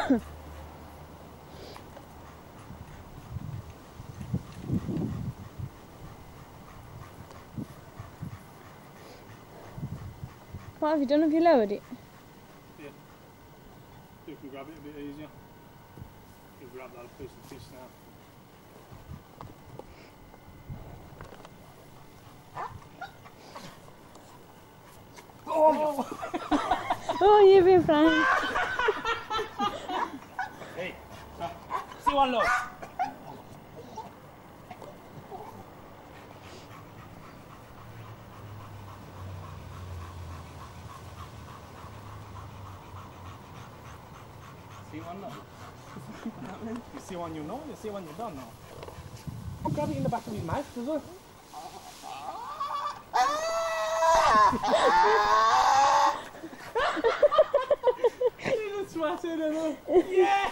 What have you done? Have you lowered it? Yeah. You can grab it a bit easier. You can grab that piece of fish now. Oh! Oh, you've been flying. Hey, see one look. See one look. You see one you know, you see one you don't know. Grab it in the back of his mouth as well. Sweat in it. Yeah!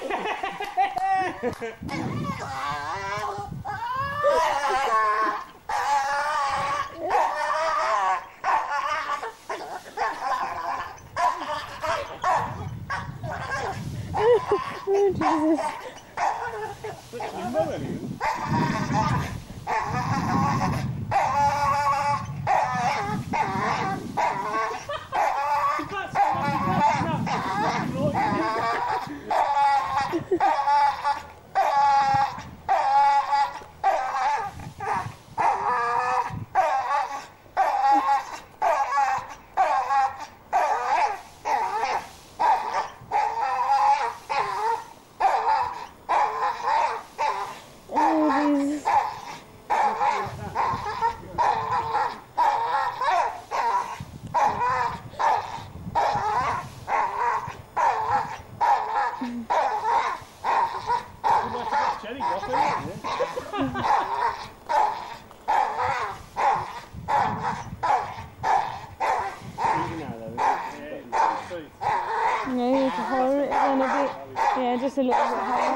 Oh, Jesus. Yeah, you need to hold it in a bit. Yeah, just a little bit higher.